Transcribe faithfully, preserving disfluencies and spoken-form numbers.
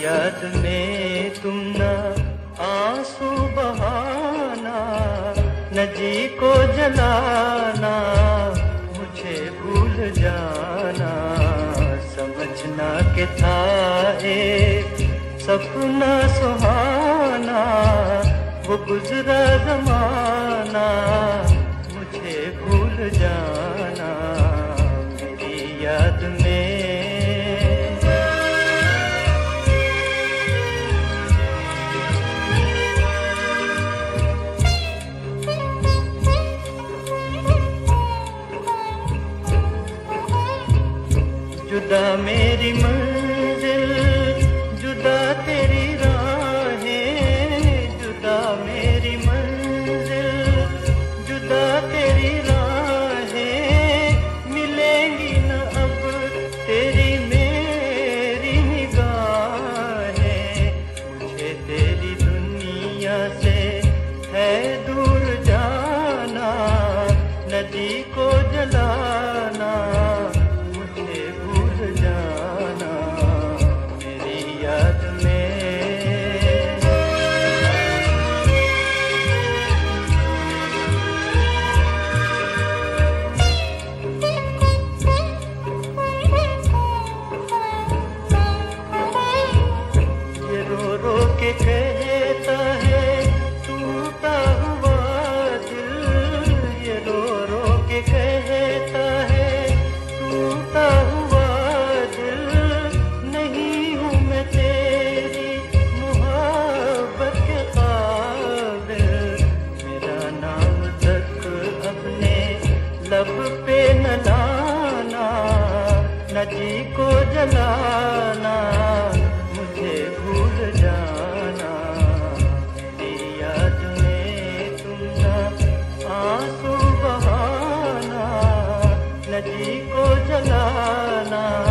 याद में तुम ना आंसू बहाना, न जी को जलाना, मुझे भूल जाना। समझना के था एक सपना सुहाना, वो गुजरा ज़माना, मुझे भूल जाना मेरी याद में। जुदा मेरी मंजिल, जुदा तेरी राहें, जुदा मेरी मंजिल, जुदा तेरी राहें, मिलेंगी न अब तेरी मेरी निगाहें। मुझे तेरी दुनिया से है दूर जाना, नदी को जलाना, के कहता है टूटा हुआ दिल, ये रो रो के कहता है टूटा हुआ दिल। नहीं हूँ मैं तेरी मोहब्बत के काबिल, मेरा नाम तक अपने लब पे न लाना, न जी को जलाना, मुझे भूल जाना। याद में तुम ना आंसू बहाना, नदी को जलाना।